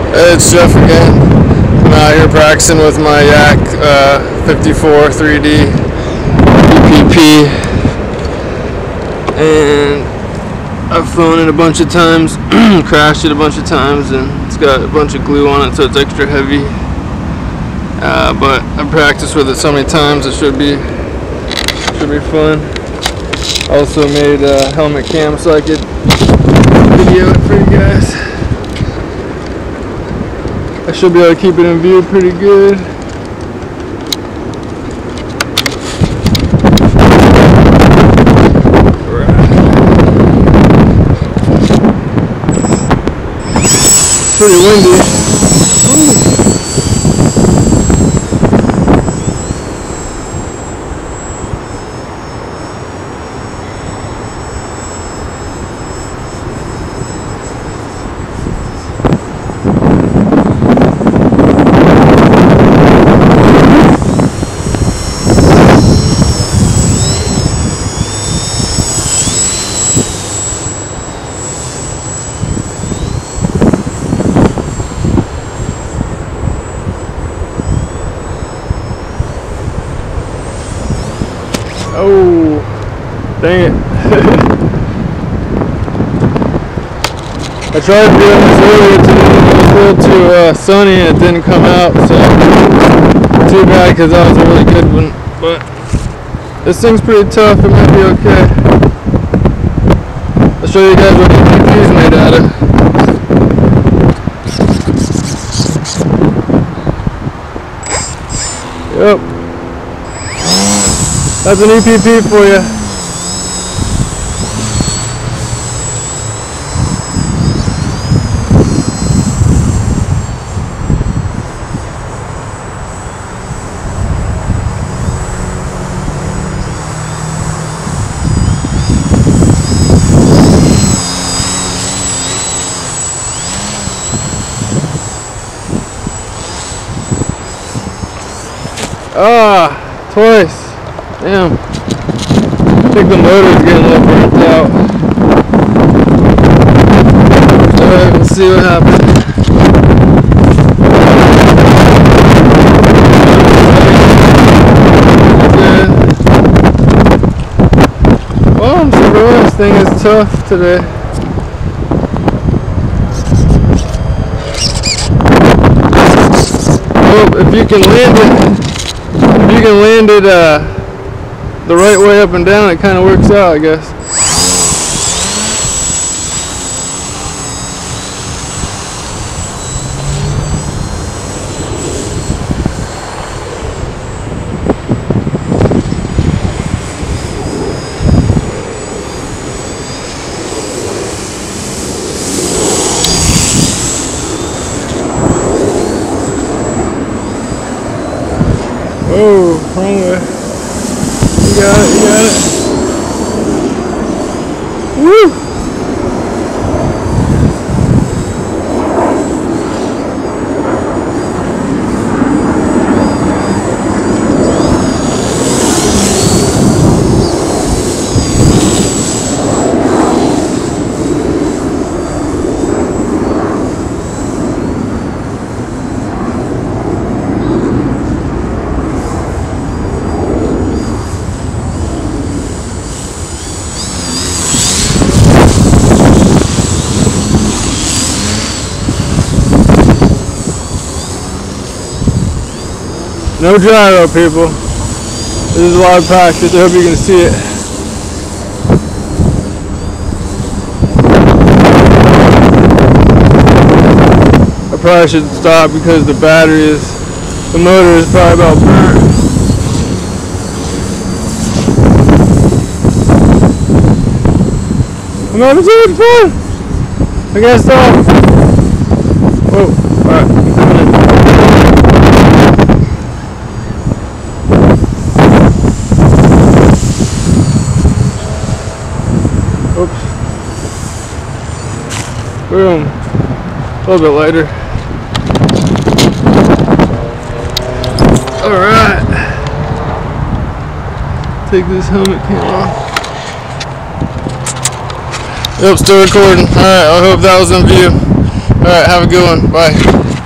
It's Jeff again. I'm out here practicing with my Yak 54 3D EPP, and I've flown it a bunch of times, crashed it a bunch of times, and it's got a bunch of glue on it, so it's extra heavy. But I've practiced with it so many times, it should be fun. Also made a helmet cam so I could video it for you guys. I should be able to keep it in view pretty good. Pretty windy. Oh, dang it. I tried doing this earlier today, it was a little too sunny and it didn't come out, so too bad because that was a really good one. But this thing's pretty tough, it might be okay. I'll show you guys what EPP is made out of. Yep. That's an EPP for you. Ah, twice. Damn. I think the motor's getting a little burnt out. Alright, we'll see what happens. Well, I'm sure this thing is tough today. Well, if you can land it, the right way up and down, it kind of works out, I guess. Oh, wrong way. You got it, you got it. Woo! No gyro, people. This is a lot of practice. I hope you can see it. I probably should stop because the motor is probably about burnt. I'm having so much fun. I gotta stop. Whoa, alright, I'm coming in. Oops. Boom. A little bit lighter. Alright. Take this helmet cam off. Yep, still recording. Alright, I hope that was in view. Alright, have a good one. Bye.